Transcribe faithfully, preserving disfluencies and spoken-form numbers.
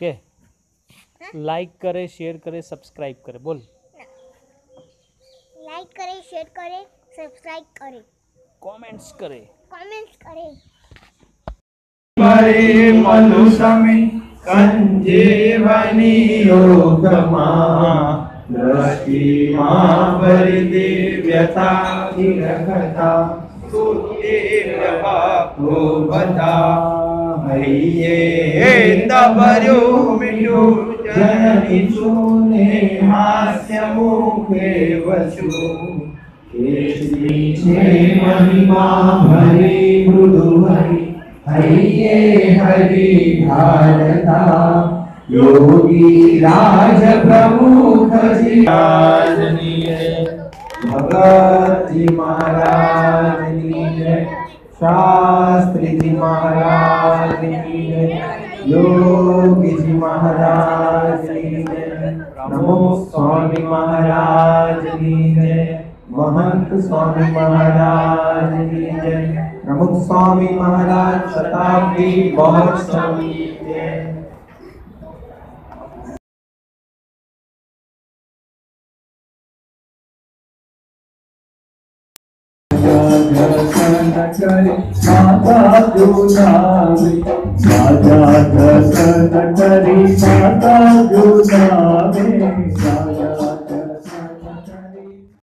Okay like करे share करे subscribe करे बोल लाइक करे शेयर करे सब्सक्राइब करे कमेंट्स करे कमेंट्स करे परे मनुसमे कंजीवनी योगमा दृष्टि मां परिदिव्यता निरखता सुतीर्यभाको बता हरिये तबर्यो मिटु जननि सुने हास्य मुखे वसु केसरी छे महिमा भरी मृदु हरि हरिये हरि भारता योगी राज प्रमुख जी भगत जी महाराज की जय शास्त्री जी महाराज की जय योगी जी महाराज की जय नमो स्वामी महाराज की जय महंत स्वामी महाराज की जय प्रमुख स्वामी महाराज शताब्दी महोत्सव की जय। दर्शन करे माता जुनारी राजा दर्शन करे माता जुनारी